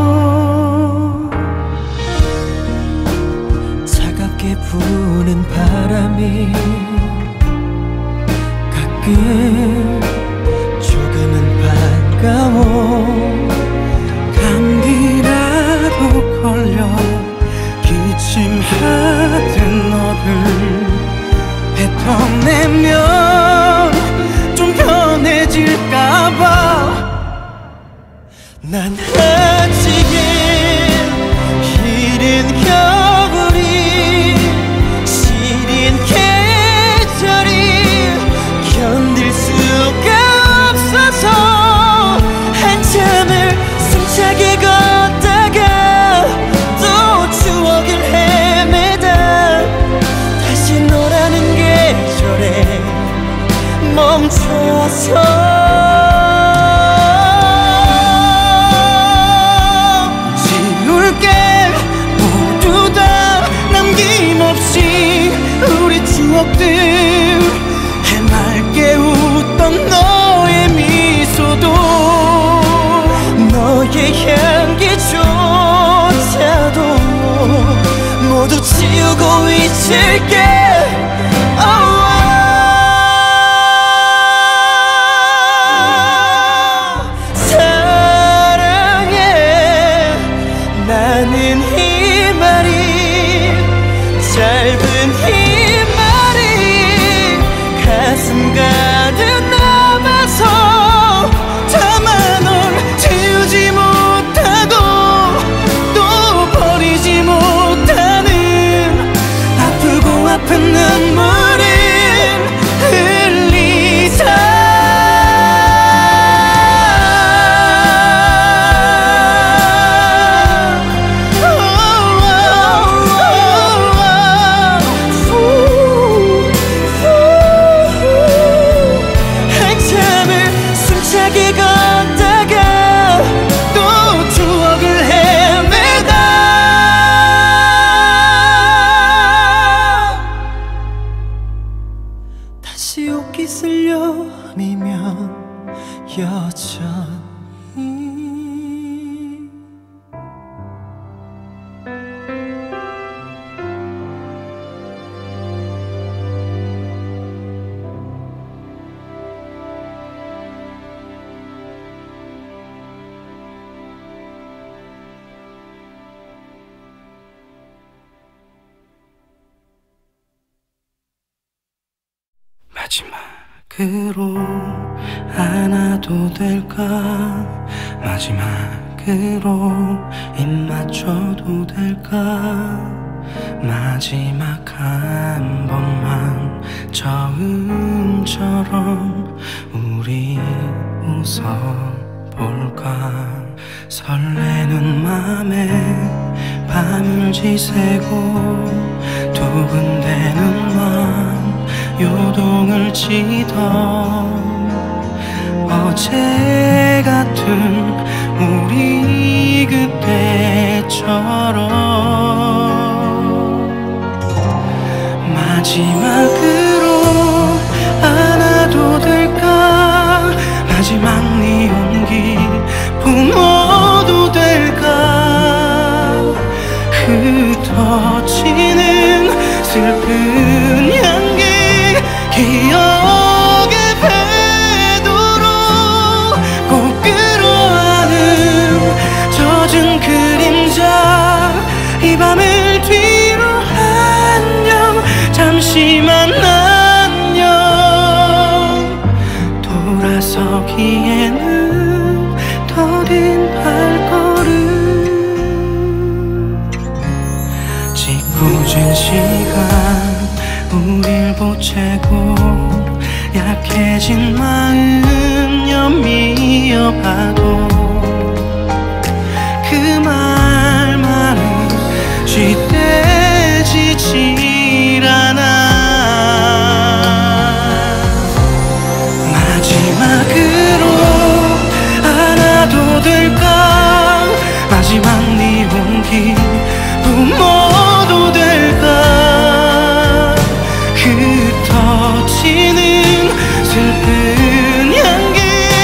Speaker 2: 차갑게 부는 바람이 가끔 조금은 반가워.
Speaker 1: 감기라도 걸려 기침하듯 너를 뱉어내면 좀 편해질까봐.
Speaker 2: 난 아직은 이른 겨울이 시린 계절이 견딜 수가 없어서 한참을 숨차게 걷다가 또 추억을 헤매다 다시 너라는 계절에 멈춰서
Speaker 1: 지울게 모두 다 남김없이 우리 추억들 해맑게 웃던 너의 미소도
Speaker 2: 너의 향기조차도 모두 지우고 잊을게. Oh, 사랑해. 나는 이 말이 짧은 이 말이 가슴 가득 남아서
Speaker 1: 다만 널 지우지 못하고 또 버리지 못하는 아프고 아픈 눈물을 흘리자.
Speaker 2: 한참을 숨차게 걷다가
Speaker 1: 또 추억을 헤매다
Speaker 2: 다시 옷깃을 여미면 여전히
Speaker 1: 마지막으로 안아도 될까? 마지막으로 입 맞춰도 될까? 마지막 한 번만 처음처럼 우리 웃어볼까? 설레는 맘에 밤을 지새고 두근대는 맘 요동을 치던 어제 같은 우리 그때처럼 마지막으로 안아
Speaker 4: 흩어지는 슬픈 향기 기억의 배도로 꼭 끌어안은 젖은 그림자 이 밤을 뒤로 안녕 잠시만 안녕 돌아서기에는 더딘 발걸음 짓궂은 시간 우릴 보채고 약해진 마음 연미어봐도 그 말만은 쥐떼지질 않아 마지막으로 안아도 될까 마지막 네 온기 부모도 될까 흩어지는 슬픈 향기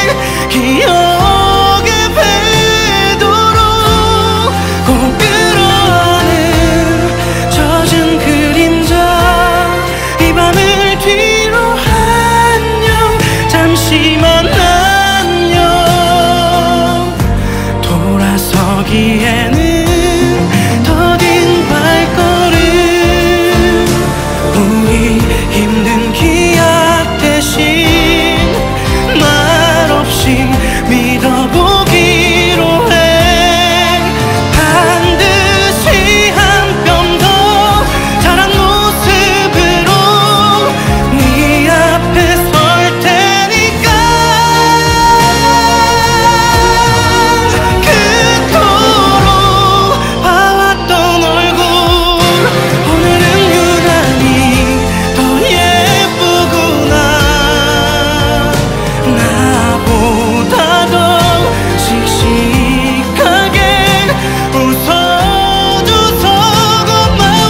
Speaker 4: 기억의 배도로 꼭 끌어안은 젖은 그림자 이 밤을 뒤로 안녕 잠시만 안녕 돌아서기에는 더딘 발걸음 우리 힘든 기약 대신 말없이 믿어보기로 해 반드시 한 뼘 더 자란 모습으로 네 앞에 설 테니까 그토록 봐왔던 얼굴 오늘은 유난히 더 예쁘구나 나보다 더 씩씩하게 웃어줘서 고마워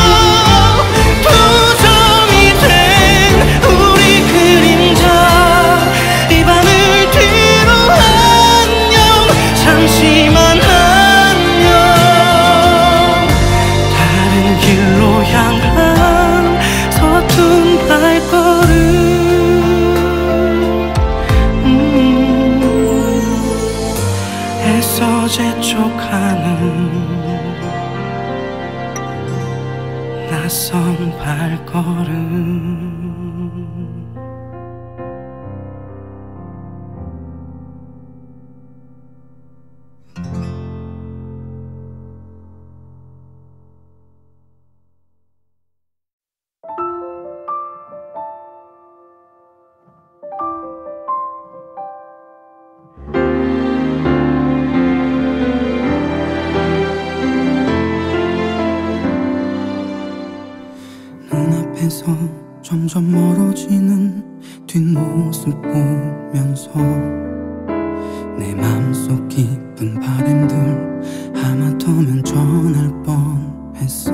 Speaker 4: 투정이 된 우리 그림자 이 밤을 뒤로 안녕 잠시만 안녕 다른 길로 향한 서툰 발걸음 음, 애써 재촉하는 낯선 발걸음 눈앞에서 점점 멀어지는 뒷모습 보면서 내 맘속 깊은 바램들 하마터면 전할 뻔했어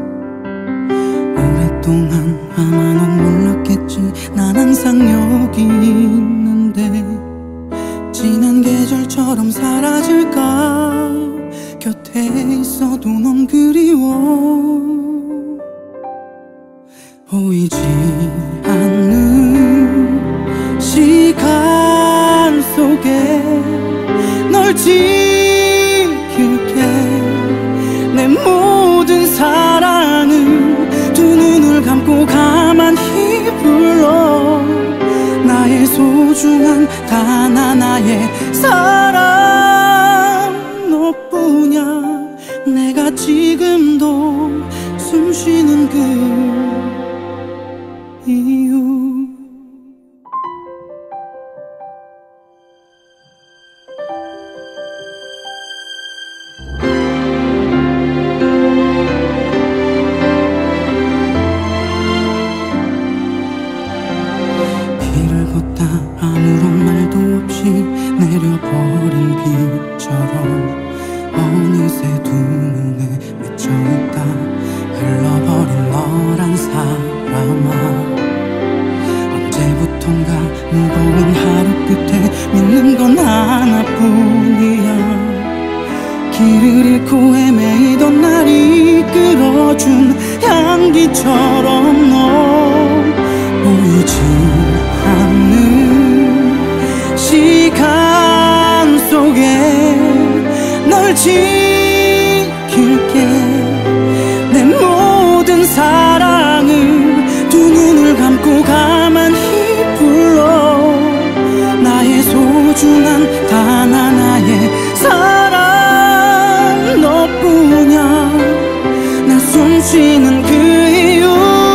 Speaker 4: 오랫동안 아마 넌 몰랐겠지 난 항상 여기 있는데 지난 계절처럼 사라질까 곁에 있어도 넌 그리워 보이지 않는 시간 속에 널 지킬게 내 모든 사랑은 두 눈을 감고 가만히 불러 나의 소중한 단 하나의 사랑 너뿐이야 내가 지금도 숨쉬는 그 이유 길을 걷다 아무런 말도 없이 내려버린 비처럼 어느새 두 눈에 맺혀있다 흘러버린 너란 사람아 언제부턴가 무거운 하루 끝에 믿는 건 하나뿐이야 길을 잃고 헤매이던 날 이끌어준 향기처럼 너 보이지 않는 시간 속에 널 지킬게. 내 모든 사랑을 두 눈을 감고 가만히 불러. 나의 소중한 단 하나의 사랑 너뿐이야. 난 숨쉬는 그 이유.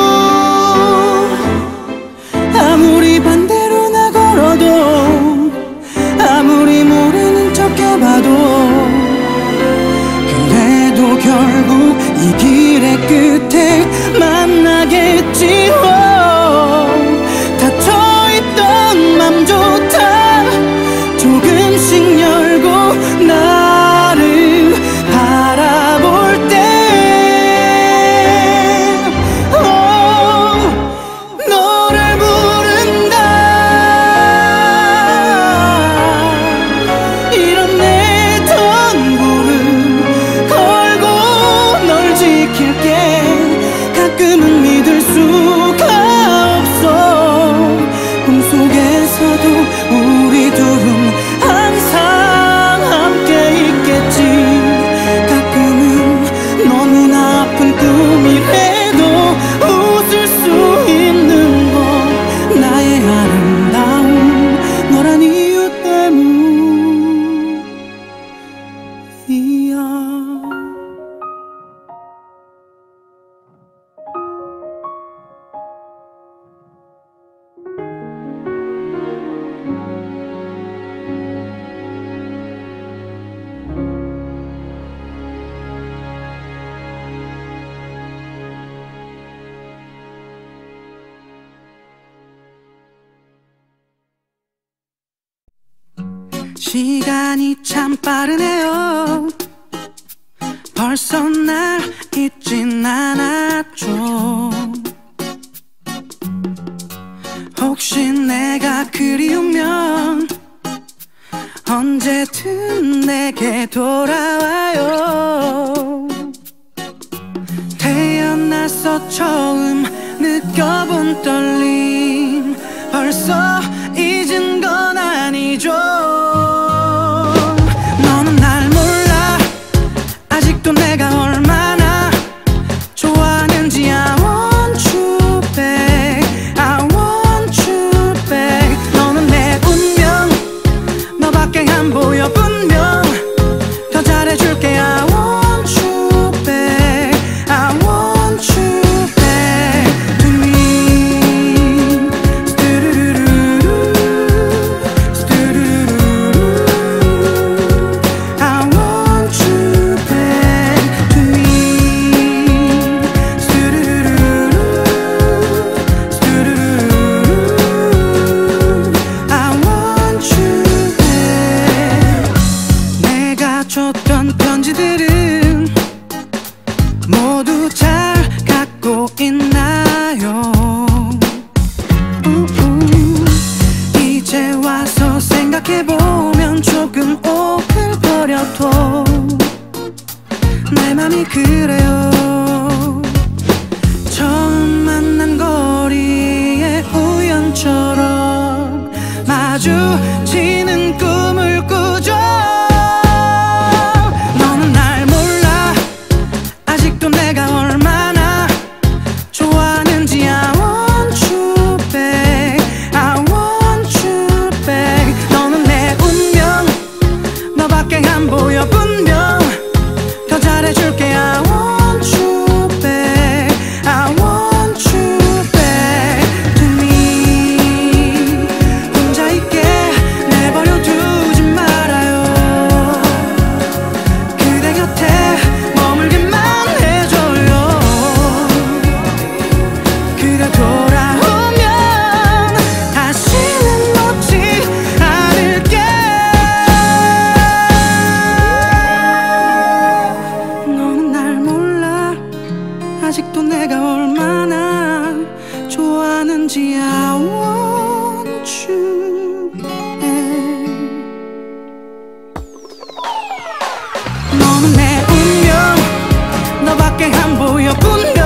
Speaker 4: 아무리 반대로 나 걸어도 아무리 모르는 척 해봐도 그래도 결국 이 길의 끝에 만나겠지. 닫혀있던 맘조차 조금씩 열고 나를 바라볼 때 oh, 너를 부른다. 이런 내 전부를 걸고 널 지킬게. 가끔은 믿을 수가 없어. 꿈속에서도 우리 둘은 항상 함께 있겠지. 가끔은 너무나 아픈 꿈이라도 웃을 수 있는 건 나의 아름다움 너란 이유 때문이야. 시간이 참 빠르네요. 벌써 날 잊진 않았죠. 혹시 내가 그리우면 언제든 내게 돌아와요. 태어나서 처음 느껴본 떨림 벌써 잊은 건 아니죠. 너는 날 몰라. 아직도 내가 얼마나 좋아하는지 I want you back, I want you back. 너는 내 운명 너밖에 안 보여 분명. 더 잘해줄게 I want you back, I want you back to me. I want you back to me. I want you back. 내가 줬던 편지들은 모두 잘 갖고 있나요? 우우. 이제 와서 생각해보면 조금 오글거려도 내 맘이 그래요. 처음 만난 거리에 우연처럼 마주치는 꿈을 꾸죠. 너는 날 몰라. 아직도 내가 얼마나 좋아하는지 I want you back, I want you back. 너는 내 운명 너밖에 안 보여 분명. 더 잘해줄게 I want you back, I want you back to me. 혼자 있게 내버려 두지 말아요. 그대 곁에 머물기만 해줘요. 그대 돌아오면 다시는 놓지 않을게. 너는 날 몰라. 아직도 내가 얼마나 좋아하는지 I want you back. 너 보여 분명